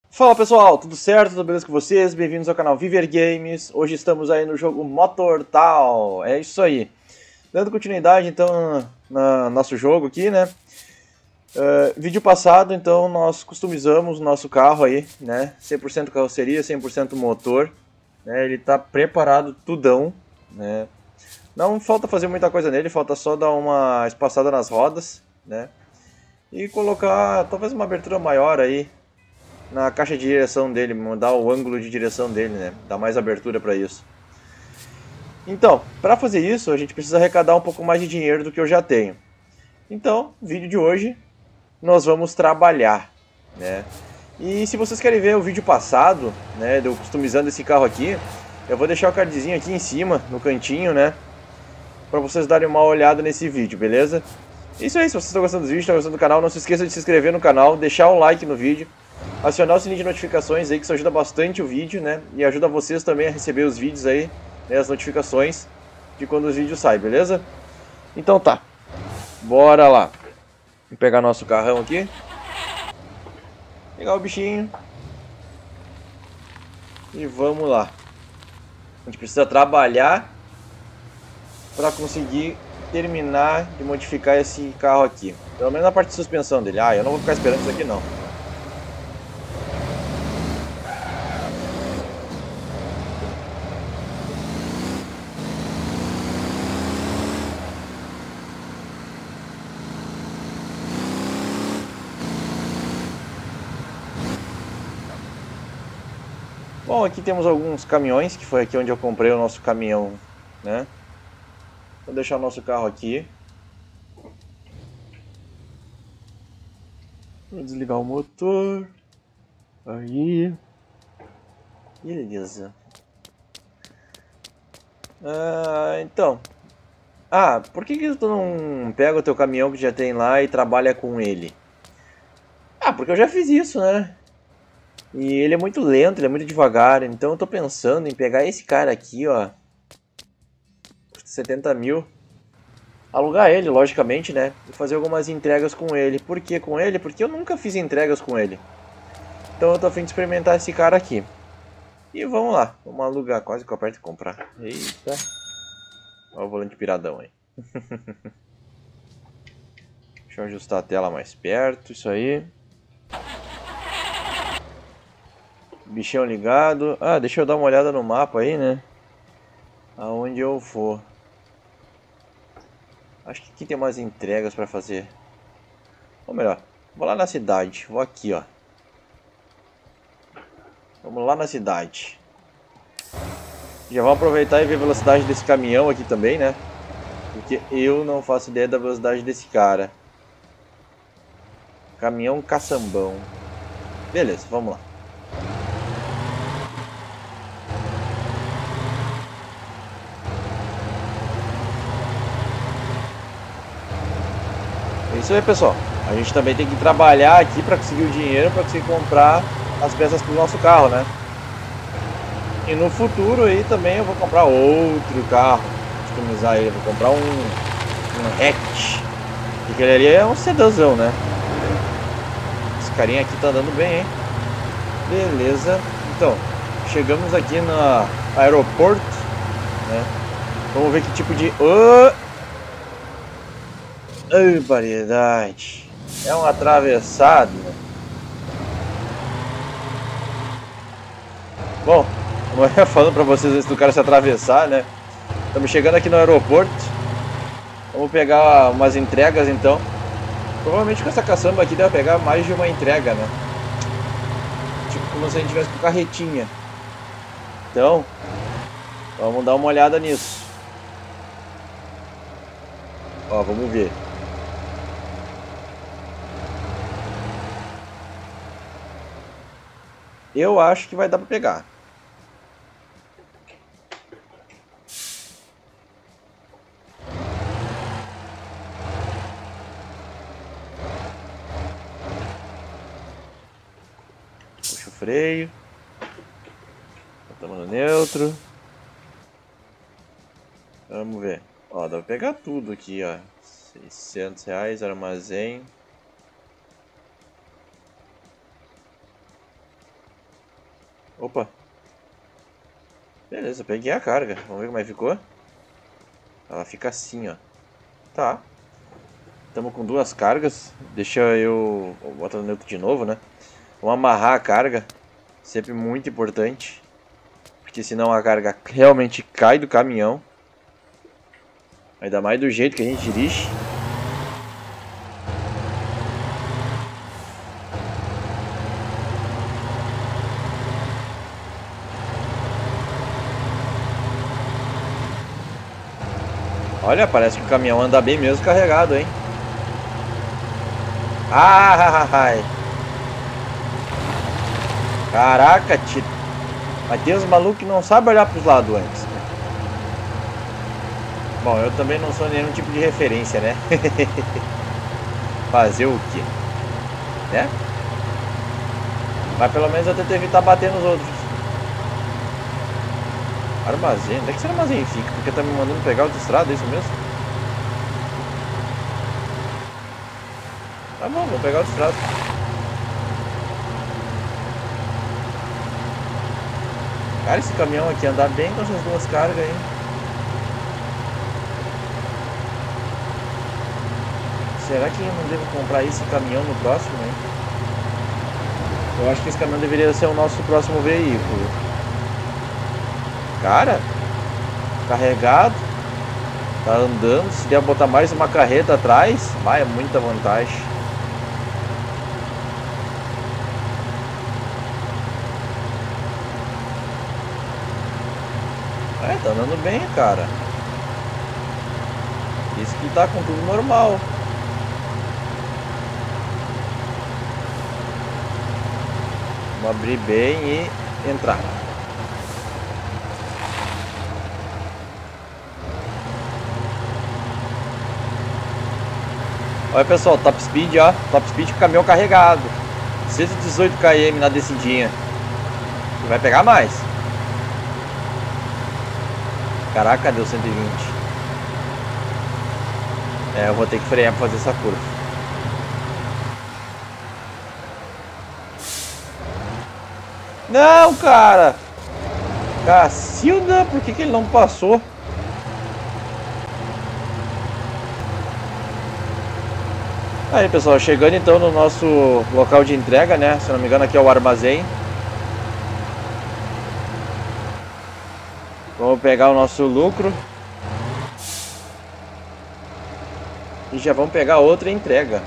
Fala pessoal, tudo certo? Tudo beleza com vocês? Bem-vindos ao canal Viver Games. Hoje estamos aí no jogo Motortal. É isso aí. Dando continuidade então no nosso jogo aqui, né? Vídeo passado, então, nós customizamos o nosso carro aí, né? 100% carroceria, 100% motor. Né? Ele tá preparado tudão, né? Não falta fazer muita coisa nele, falta só dar uma espaçada nas rodas, né? E colocar talvez uma abertura maior aí na caixa de direção dele, mudar o ângulo de direção dele, né? Dar mais abertura para isso. Então, para fazer isso, a gente precisa arrecadar um pouco mais de dinheiro do que eu já tenho. Então, no vídeo de hoje, nós vamos trabalhar, né? E se vocês querem ver o vídeo passado, né, de eu customizando esse carro aqui, eu vou deixar o cardzinho aqui em cima, no cantinho, né? Para vocês darem uma olhada nesse vídeo, beleza? Isso aí, se vocês estão gostando dos vídeos, estão gostando do canal, não se esqueça de se inscrever no canal, deixar um like no vídeo, acionar o sininho de notificações aí, que isso ajuda bastante o vídeo, né? E ajuda vocês também a receber os vídeos aí, né, as notificações de quando os vídeos saem, beleza? Então tá, bora lá. Vou pegar nosso carrão aqui. Pegar o bichinho. E vamos lá. A gente precisa trabalhar para conseguir terminar de modificar esse carro aqui. Pelo menos na parte de suspensão dele. Ah, eu não vou ficar esperando isso aqui não. Bom, aqui temos alguns caminhões, que foi aqui onde eu comprei o nosso caminhão, né? Vou deixar o nosso carro aqui. Vou desligar o motor. Aí. Beleza. Então. Por que tu não pega o teu caminhão que já tem lá e trabalha com ele? Porque eu já fiz isso, né? E ele é muito lento, ele é muito devagar, então eu tô pensando em pegar esse cara aqui, ó. 70 mil. Alugar ele, logicamente, né? E fazer algumas entregas com ele. Por que com ele? Porque eu nunca fiz entregas com ele. Então eu tô a fim de experimentar esse cara aqui. E vamos lá, vamos alugar. Quase que eu aperto e comprar. Eita. Olha o volante piradão aí. Deixa eu ajustar a tela mais perto, isso aí. Bichão ligado. Deixa eu dar uma olhada no mapa aí, né? Aonde eu for. Acho que aqui tem umas entregas pra fazer. Ou melhor, vou lá na cidade. Vou aqui, ó. Vamos lá na cidade. Já vamos aproveitar e ver a velocidade desse caminhão aqui também, né? Porque eu não faço ideia da velocidade desse cara. Caminhão caçambão. Beleza, vamos lá. É isso aí, pessoal. A gente também tem que trabalhar aqui para conseguir o dinheiro, para conseguir comprar as peças para o nosso carro, né? E no futuro aí também eu vou comprar outro carro, customizar ele. Vou comprar um hatch. Porque ele ali é um sedãzão, né? Esse carinha aqui tá andando bem, hein? Beleza. Então, chegamos aqui no aeroporto, né? Vamos ver que tipo de... variedade. É um atravessado. Bom, como eu ia falando pra vocês antes do cara se atravessar, né? Estamos chegando aqui no aeroporto. Vamos pegar umas entregas então. Provavelmente com essa caçamba aqui deve pegar mais de uma entrega, né? Tipo como se a gente tivesse com carretinha. Então, vamos dar uma olhada nisso. Ó, vamos ver. Eu acho que vai dar pra pegar. Puxa o freio. Botamos no neutro. Vamos ver. Ó, dá pra pegar tudo aqui, ó. R$ 600, armazém. Opa. Beleza, peguei a carga. Vamos ver como é que ficou. Ela fica assim, ó. Tá. Estamos com 2 cargas. Deixa eu botar no neutro de novo, né? Vamos amarrar a carga. Sempre muito importante. Porque senão a carga realmente cai do caminhão. Ainda mais do jeito que a gente dirige. Olha, parece que o caminhão anda bem mesmo carregado, hein? Ai! Caraca, tio. Mas tem uns malucos que não sabem olhar pros lados antes, né? Bom, eu também não sou nenhum tipo de referência, né? Fazer o quê? Né? Mas pelo menos eu tento evitar bater nos outros. Armazém? Onde é que esse armazém fica? Porque tá me mandando pegar outra estrada, é isso mesmo? Tá bom, vou pegar outra estrada. Cara, esse caminhão aqui anda bem com essas 2 cargas aí. Será que eu não devo comprar esse caminhão no próximo, hein? Eu acho que esse caminhão deveria ser o nosso próximo veículo. Cara, carregado, tá andando. Se der botar mais uma carreta atrás, vai, é muita vantagem. É, tá andando bem, cara. Isso que tá com tudo normal. Vamos abrir bem e entrar. Olha, pessoal, top speed, ó. Top speed com caminhão carregado. 118 km na descidinha. Vai pegar mais. Caraca, deu 120. É, eu vou ter que frear pra fazer essa curva. Não, cara! Cacilda, por que ele não passou? Aí, pessoal, chegando então no nosso local de entrega, né? Se não me engano, aqui é o armazém. Vamos pegar o nosso lucro. E já vamos pegar outra entrega.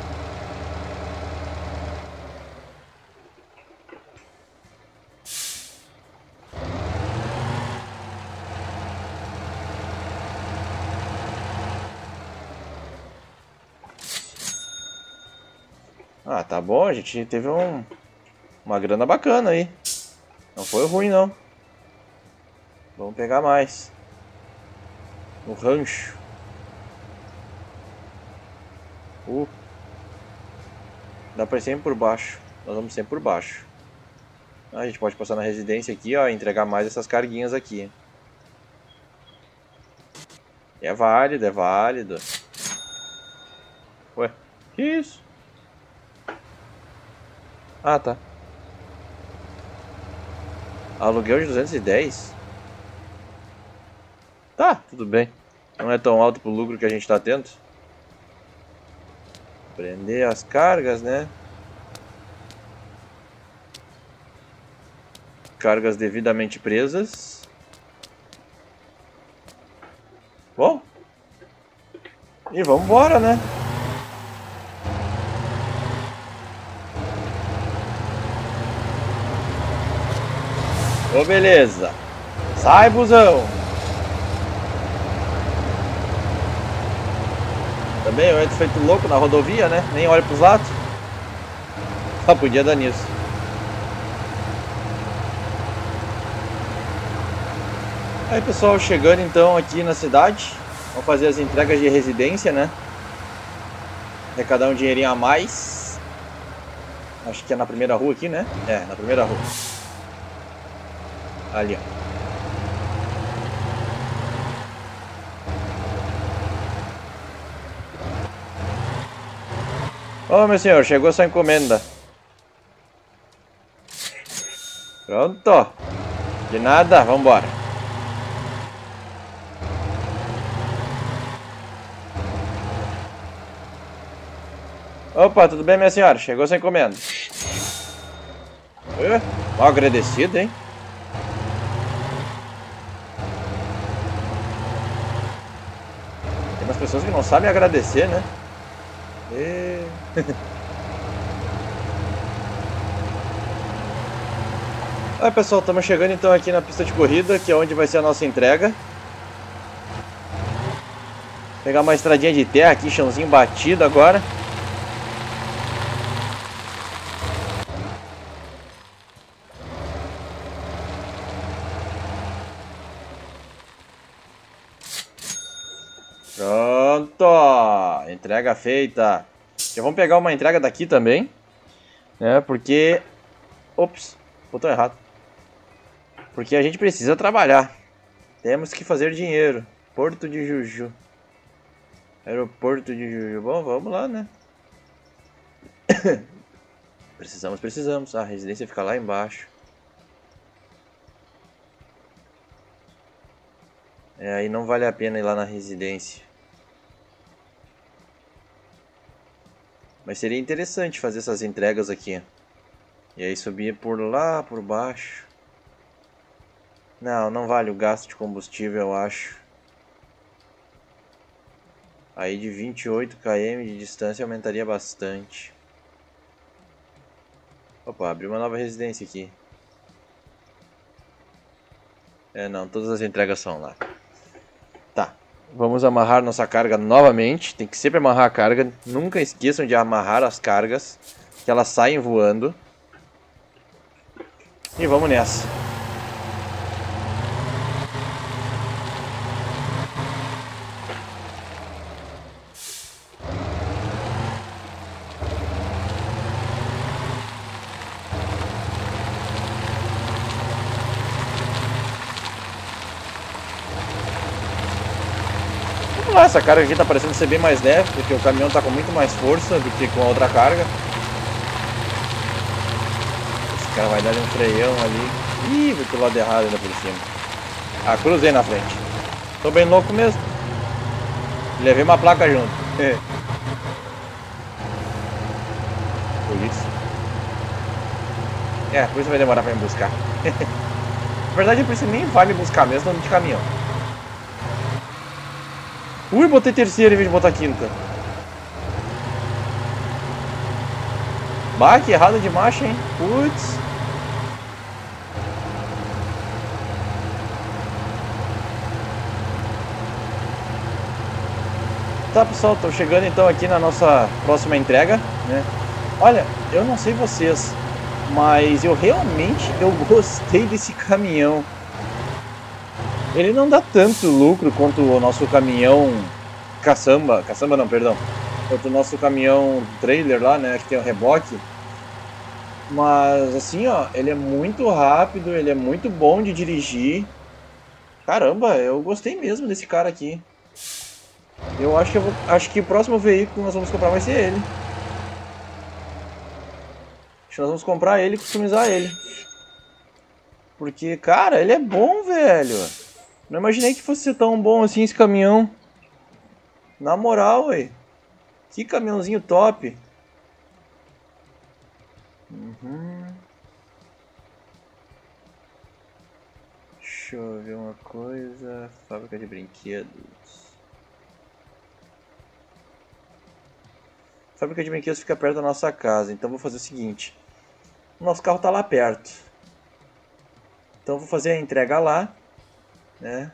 Ah, tá bom, a gente teve uma grana bacana aí. Não foi ruim, não. Vamos pegar mais. No rancho. Dá pra ir sempre por baixo. Nós vamos sempre por baixo. A gente pode passar na residência aqui, ó, e entregar mais essas carguinhas aqui. É válido, é válido. Ué, que isso? Ah, tá. Aluguel de 210? Tá, tudo bem. Não é tão alto pro lucro que a gente tá tendo. Prender as cargas, né? Cargas devidamente presas. Bom. E vamos embora, né? Ô, beleza. Sai, busão. Também eu entro feito louco na rodovia, né? Nem olho pros lados. Só podia dar nisso. Aí, pessoal, chegando então aqui na cidade. Vamos fazer as entregas de residência, né? Arrecadar um dinheirinho a mais. Acho que é na primeira rua aqui, né? É, na primeira rua. Ali, ó. Ô, meu senhor, chegou sua encomenda. Pronto. De nada, vambora. Opa, tudo bem, minha senhora? Chegou sem encomenda. Mal agradecido, hein? Tem umas pessoas que não sabem agradecer, né? Oi, pessoal, estamos chegando então aqui na pista de corrida, que é onde vai ser a nossa entrega. Pegar uma estradinha de terra aqui, chãozinho batido agora. Pronto! Entrega feita. Já vamos pegar uma entrega daqui também, né? Porque... Ops, botou errado. Porque a gente precisa trabalhar. Temos que fazer dinheiro. Porto de Juju. Aeroporto de Juju. Bom, vamos lá, né? Precisamos. A residência fica lá embaixo. Aí não vale a pena ir lá na residência. Mas seria interessante fazer essas entregas aqui. E aí subir por lá, por baixo. Não vale o gasto de combustível, eu acho. Aí de 28 km de distância aumentaria bastante. Opa, abriu uma nova residência aqui. Não, todas as entregas são lá. Tá, vamos amarrar nossa carga novamente. Tem que sempre amarrar a carga. Nunca esqueçam de amarrar as cargas, que elas saem voando. E vamos nessa. Essa carga aqui tá parecendo ser bem mais leve, porque o caminhão tá com muito mais força do que com a outra carga. Esse cara vai dar um freião ali. Ih, vai pro lado errado ainda por cima. Ah, cruzei na frente. Tô bem louco mesmo. Levei uma placa junto. Por isso. Por isso vai demorar pra me buscar. Na verdade, por isso nem vai me buscar mesmo, andando de caminhão. Ui, botei terceira em vez de botar quinta. Bah, que errado de marcha, hein? Putz. Tá, pessoal, tô chegando então aqui na nossa próxima entrega, né? Olha, eu não sei vocês, mas eu gostei desse caminhão. Ele não dá tanto lucro quanto o nosso caminhão caçamba não, perdão, quanto o nosso caminhão trailer lá, né, que tem o reboque. Mas assim, ó, ele é muito rápido, ele é muito bom de dirigir. Caramba, eu gostei mesmo desse cara aqui. Eu acho que o próximo veículo que nós vamos comprar vai ser ele. Acho que nós vamos comprar ele e customizar ele. Porque, cara, ele é bom, velho. Não imaginei que fosse ser tão bom assim esse caminhão. Na moral, ué. Que caminhãozinho top. Deixa eu ver uma coisa. Fábrica de brinquedos. Fábrica de brinquedos fica perto da nossa casa. Então vou fazer o seguinte. O nosso carro tá lá perto. Então vou fazer a entrega lá, né?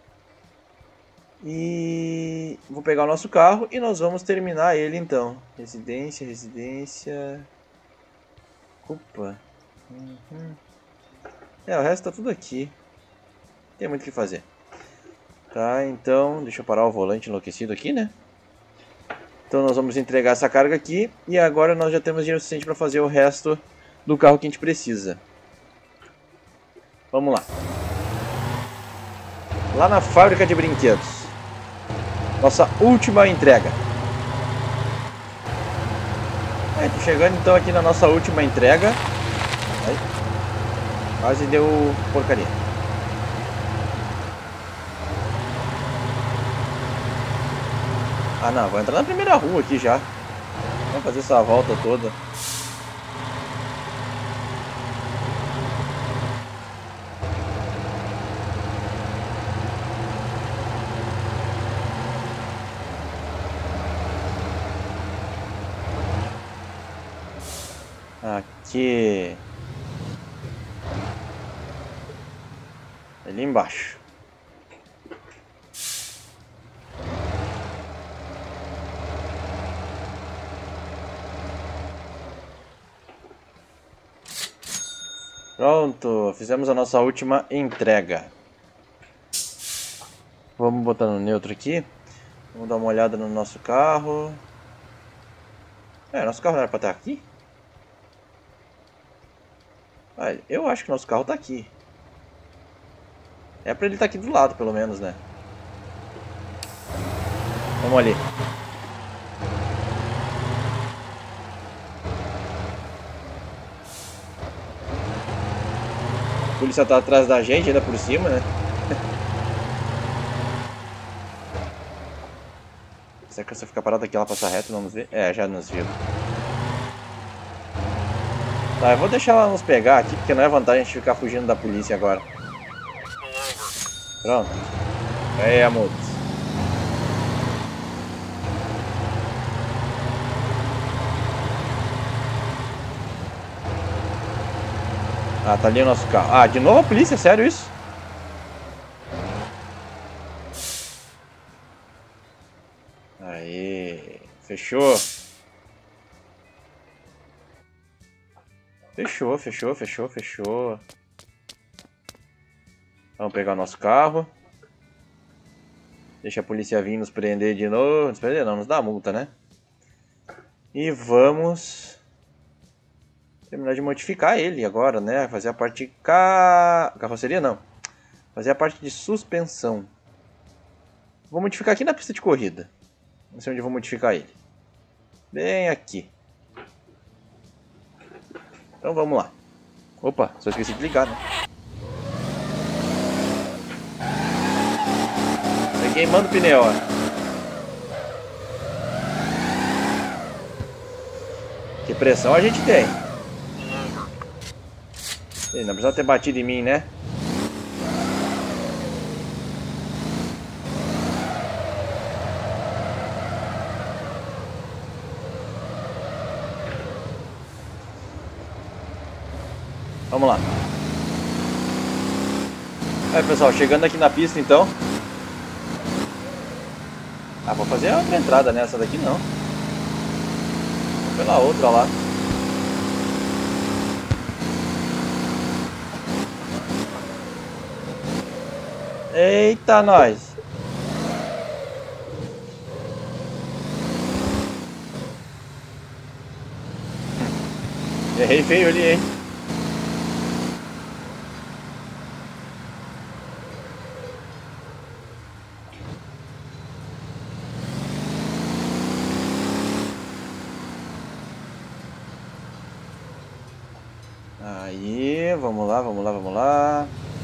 E vou pegar o nosso carro e nós vamos terminar ele então. Residência. Opa. O resto tá tudo aqui. Tem muito o que fazer. Tá, então deixa eu parar o volante enlouquecido aqui, né? Então nós vamos entregar essa carga aqui. E agora nós já temos dinheiro suficiente para fazer o resto do carro que a gente precisa. Vamos lá. Lá na fábrica de brinquedos. Nossa última entrega. Tô chegando então aqui na nossa última entrega. Quase deu porcaria. Ah não, vou entrar na primeira rua aqui já. Vamos fazer essa volta toda. Aqui. Ali embaixo. Pronto, fizemos a nossa última entrega. Vamos botar no neutro aqui. Vamos dar uma olhada no nosso carro. Nosso carro não era pra estar aqui? Eu acho que nosso carro tá aqui. É pra ele estar aqui do lado, pelo menos, né? Vamos ali. A polícia tá atrás da gente, ainda por cima, né? Será que se eu ficar parado aqui ela passa reto, vamos ver? Já nos viu. Tá, eu vou deixar ela nos pegar aqui, porque não é vantagem a gente ficar fugindo da polícia agora. Pronto. Aí, amor. Ah, tá ali o nosso carro. Ah, de novo a polícia? Sério isso? Aí. Fechou. Fechou. Vamos pegar o nosso carro. Deixa a polícia vir nos prender de novo. Nos prender não, nos dá multa, né? E vamos terminar de modificar ele agora, né? Fazer a parte de carroceria, não. Fazer a parte de suspensão. Vou modificar aqui na pista de corrida. Não sei onde eu vou modificar ele. Bem aqui. Então vamos lá. Opa, só esqueci de ligar, né? Tá queimando o pneu, ó. Que pressão a gente tem. Não precisa ter batido em mim, né? Vamos lá. Aí, pessoal, chegando aqui na pista, então. Ah, vou fazer outra entrada nessa daqui, não. Vou pela outra lá. Eita, nós. Errei feio ali, hein? Aí, vamos lá.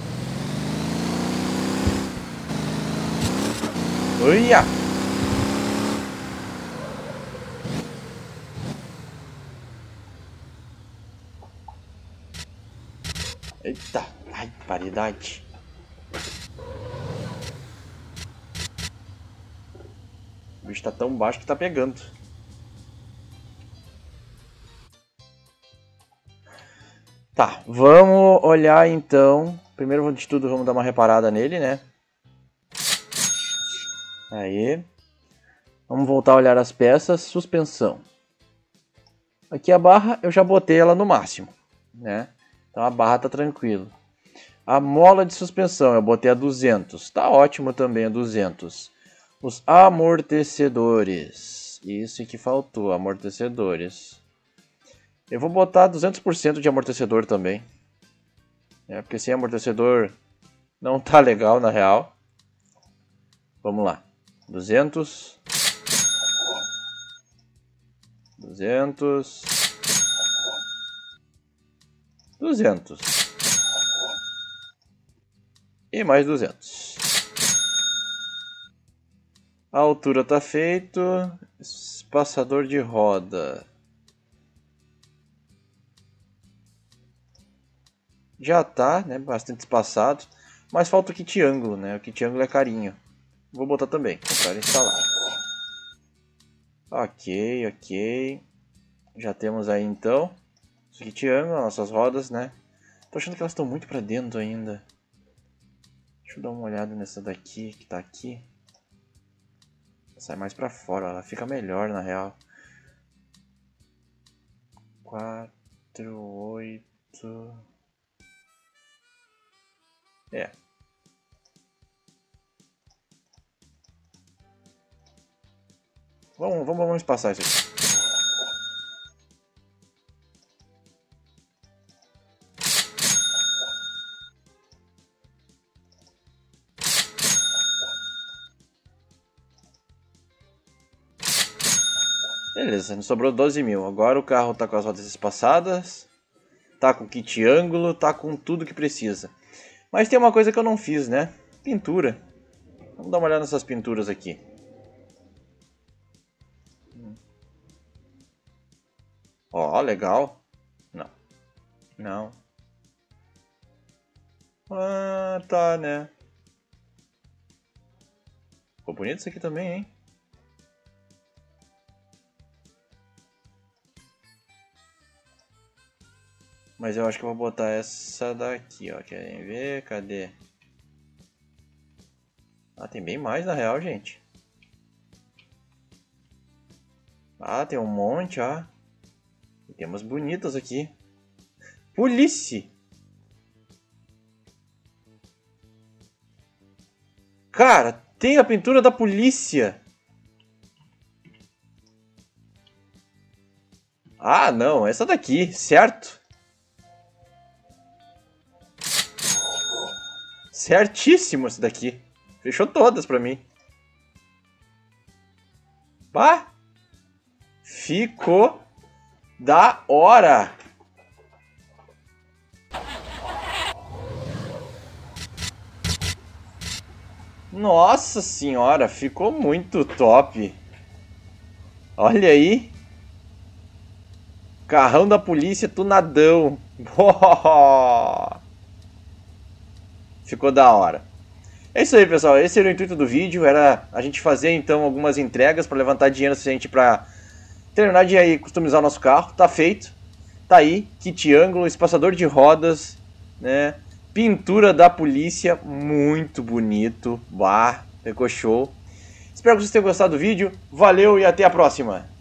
Uia! Eita! Ai, paridade! O bicho tá tão baixo que tá pegando. Tá, vamos olhar então. Primeiro de tudo, vamos dar uma reparada nele, né? Aí. Vamos voltar a olhar as peças. Suspensão. Aqui a barra eu já botei ela no máximo, né? Então a barra tá tranquilo. A mola de suspensão eu botei a 200. Tá ótimo também a 200. Os amortecedores. Isso que faltou, amortecedores. Eu vou botar 200% de amortecedor também. Porque sem amortecedor não tá legal na real. Vamos lá. 200. 200. E mais 200. A altura tá feito. Espaçador de roda. Já tá, né? Bastante espaçado. Mas falta o kit ângulo, né? O kit ângulo é carinho. Vou botar também. Comprar e instalar. Ok, ok. Já temos aí então. O kit ângulo, nossas rodas, né? Tô achando que elas estão muito pra dentro ainda. Deixa eu dar uma olhada nessa daqui, que tá aqui. Sai mais pra fora, ela fica melhor na real. 4, 8... É. Vamos passar isso aqui. Beleza, nos sobrou 12 mil. Agora o carro tá com as rodas espaçadas. Tá com kit ângulo, tá com tudo que precisa. Mas tem uma coisa que eu não fiz, né? Pintura. Vamos dar uma olhada nessas pinturas aqui. Ó, legal. Não. Não. Ah, tá, né? Ficou bonito isso aqui também, hein? Mas eu acho que eu vou botar essa daqui, ó. Querem ver? Cadê? Ah, tem bem mais na real, gente. Ah, tem um monte, ó. E tem umas bonitas aqui. Polícia! Cara, tem a pintura da polícia! Ah, não, essa daqui, certo? Certíssimo essa daqui. Fechou todas pra mim. Bah! Ficou da hora! Nossa senhora, ficou muito top. Olha aí. Carrão da polícia tunadão. Ficou da hora. É isso aí, pessoal. Esse era o intuito do vídeo. Era a gente fazer então algumas entregas para levantar dinheiro suficiente para terminar de aí customizar o nosso carro. Tá feito. Tá aí. Kit ângulo, espaçador de rodas, né? Pintura da polícia. Muito bonito. Bah, ficou show. Espero que vocês tenham gostado do vídeo. Valeu e até a próxima.